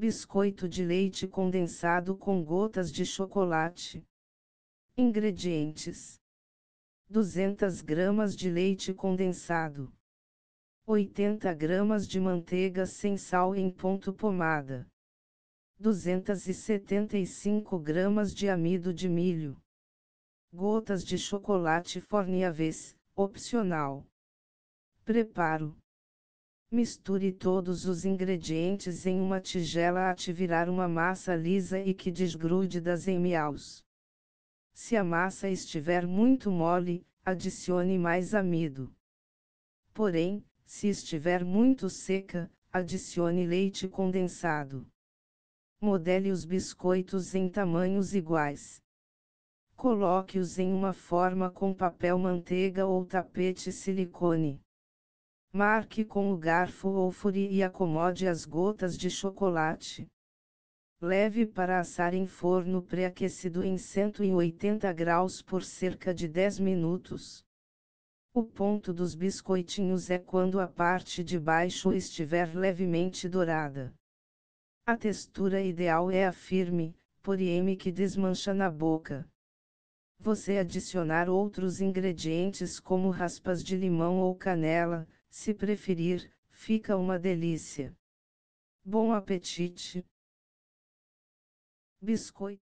Biscoito de leite condensado com gotas de chocolate. Ingredientes: 200 gramas de leite condensado, 80 gramas de manteiga sem sal em ponto pomada, 275 gramas de amido de milho, gotas de chocolate Forniaves, opcional. Preparo: misture todos os ingredientes em uma tigela até virar uma massa lisa e que desgrude das mãos. Se a massa estiver muito mole, adicione mais amido. Porém, se estiver muito seca, adicione leite condensado. Modele os biscoitos em tamanhos iguais. Coloque-os em uma forma com papel manteiga ou tapete silicone. Marque com o garfo ou fure e acomode as gotas de chocolate. Leve para assar em forno pré-aquecido em 180 graus por cerca de 10 minutos. O ponto dos biscoitinhos é quando a parte de baixo estiver levemente dourada. A textura ideal é a firme, porém que desmancha na boca. Você adicionar outros ingredientes como raspas de limão ou canela, se preferir, fica uma delícia. Bom apetite! Biscoito